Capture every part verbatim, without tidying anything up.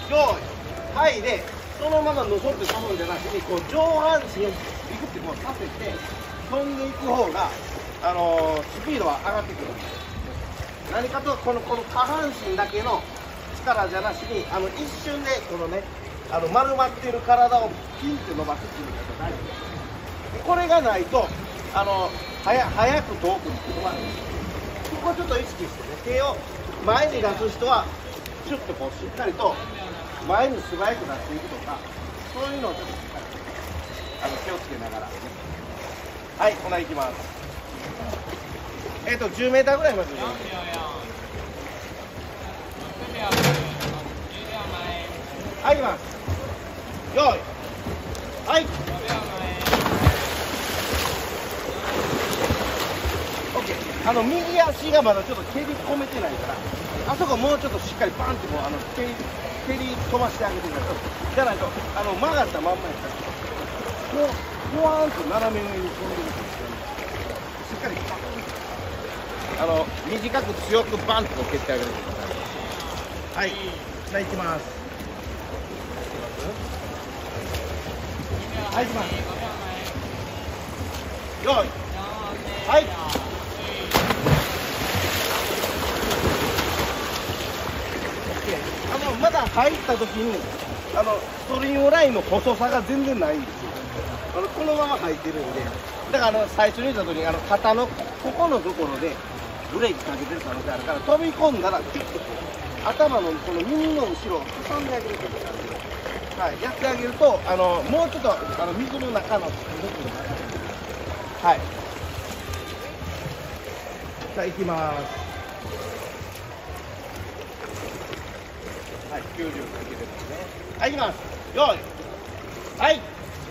用意はいで、そのままのそって飛ぶんじゃなくて、こう上半身をビクってこうさせて飛んでいく方が、あのー、スピードは上がってくるんです。何かとこのこの下半身だけの力じゃなしに、あの一瞬でこのね、あの丸まっている体をピンって伸ばすっていうのが大事です。これがないと、あの早早く遠くに飛ばない。ここをちょっと意識してね、手を前に出す人はちょっとこうしっかりと前に素早く出していくとか、そういうのをちょっとしっかりあの気をつけながらね。はい、こんな行きます。えっとじゅうメーターぐらいまで。はい、行きます。よい、はい。オッケー。あの右足がまだちょっと蹴り込めてないから、あそこもうちょっとしっかりバンってこうあの蹴り蹴り飛ばしてあげてください。じゃないとあの曲がったまんまやったら、こうふわーんと斜め上に飛んでるんですよね。しっかりあの短く強くバンと蹴ってあげてください。はい、じゃあ行きます。はい、行きます。よい、はい。あのまだ入った時にあのストリームラインの細さが全然ないんですよ。あのこのまま入ってるんで、だからあの最初に言った時にあの肩のここのところでブレーキかけてる可能性あるから、飛び込んだらピッとこう頭のこの耳の後ろを挟んであげるという感じで、はい、やってあげるとあのもうちょっとあの水の中のはい。さあ行きます。はい、きゅうじゅうかけてますね。はい、行きます。よい、はい。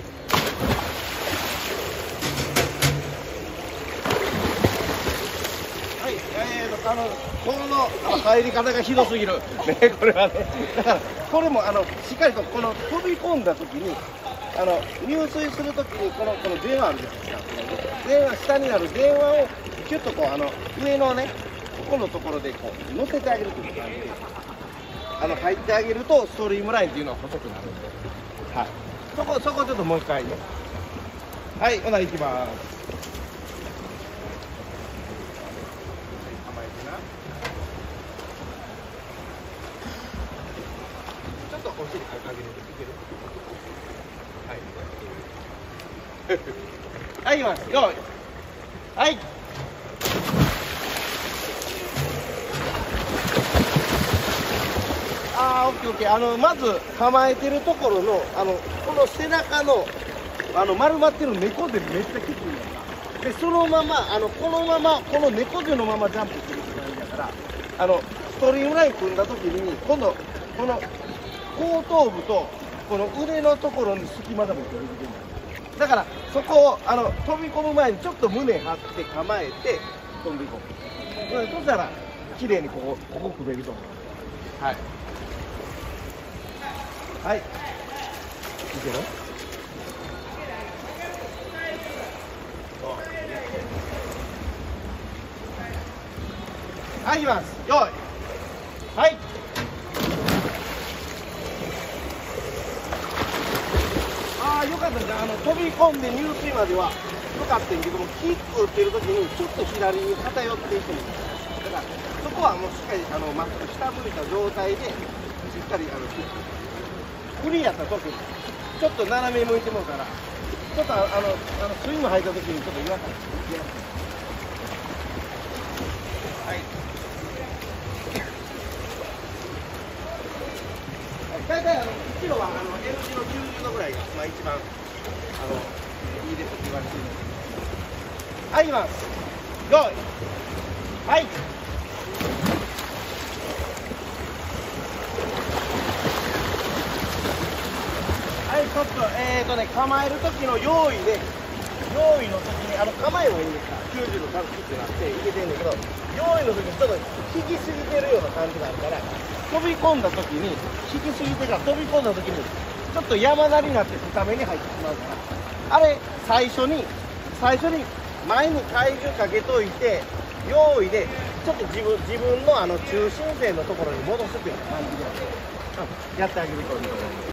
はい、えーと、あの、この、あの入り方がひどすぎる。ね、これはね。だから、これも、あの、しっかりと、この飛び込んだ時に。あの、入水する時に、この、この電話あるじゃないですか。電話、下にある電話を、キュッとこう、あの、上のね。ここのところで、こう、乗せてあげるという感じで。あの入ってあげるとストリームラインっていうのは細くなるんで、はい、そこそこちょっともう一回ね。はい、ほな行きます。構えてな。ちょっとお尻かけていける。はいはい、行きます。よい、はい。あー、オッケーオッケー。あのまず構えてるところのあのこの背中のあの丸まってる猫背めっちゃきついんだ。でそのままあのこのままこの猫背のままジャンプするって感じだから、あのストリームライン組んだ時に今度この後頭部とこの腕のところに隙間がめっちゃ出てくるんだ。だからそこをあの飛び込む前にちょっと胸張って構えて飛んでいこう。そしたら綺麗にここここ組めると思う。はい。はい。いける？はい、行きます。よい。はい。ああ、よかったですね。あの飛び込んで入水まではよかったんけども、キック打ってる時にちょっと左に偏っていくんです。だからそこはもうしっかりあのまっすぐ下向いた状態でしっかりあのキック。フリーやった時にちょっと斜め向いてもうから、ちょっとあのあのスイング入った時にちょっと違和感が起きます。はい。大体あのいちキロはあの L 字のきゅうじゅうどぐらいが、まあ、一番あのいいですって言われているので。はい、行きます。よい。はい。はい、ちょっと、えーとね、構える時の用意で、用意の時に、あの構えはいいんですか、きゅうじゅうど多分ってなっていけてるんだけど、用意の時にちょっと引きすぎてるような感じがあるから、飛び込んだ時に、引きすぎてから飛び込んだ時に、ちょっと山なりになって深めに入ってしまうから、あれ、最初に、最初に前に体重かけといて、用意で、ちょっと自分自分のあの中心線のところに戻すという感じで。 やってあげるといいと思います。